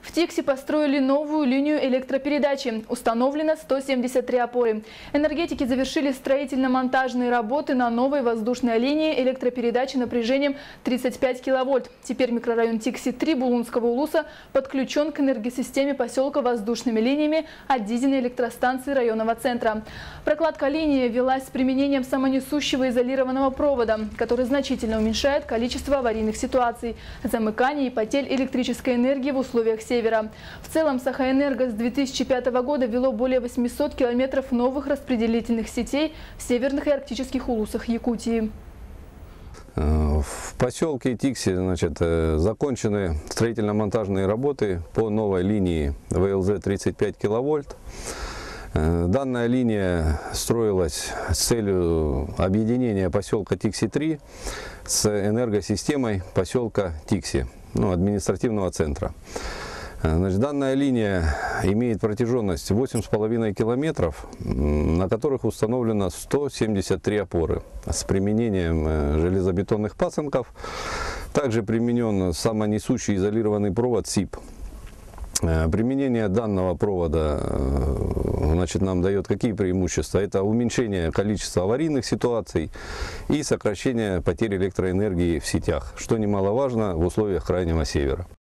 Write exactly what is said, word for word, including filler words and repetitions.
В Тикси построили новую линию электропередачи. Установлено сто семьдесят три опоры. Энергетики завершили строительно-монтажные работы на новой воздушной линии электропередачи напряжением тридцать пять киловольт. Теперь микрорайон Тикси-три Булунского улуса подключен к энергосистеме поселка воздушными линиями от дизельной электростанции районного центра. Прокладка линии велась с применением самонесущего изолированного провода, который значительно уменьшает количество аварийных ситуаций, замыканий и потерь электрической энергии в условиях севера. В целом Сахаэнерго с две тысячи пятого года вело более восьмисот километров новых распределительных сетей в северных и арктических улусах Якутии. В поселке Тикси, значит, закончены строительно-монтажные работы по новой линии вэ эл зэ тридцать пять киловольт. Данная линия строилась с целью объединения поселка Тикси-три с энергосистемой поселка Тикси, ну, административного центра. Значит, данная линия имеет протяженность восемь с половиной километров, на которых установлено сто семьдесят три опоры с применением железобетонных пасынков. Также применен самонесущий изолированный провод СИП. Применение данного провода, значит, нам дает какие преимущества? Это уменьшение количества аварийных ситуаций и сокращение потерь электроэнергии в сетях, что немаловажно в условиях крайнего севера.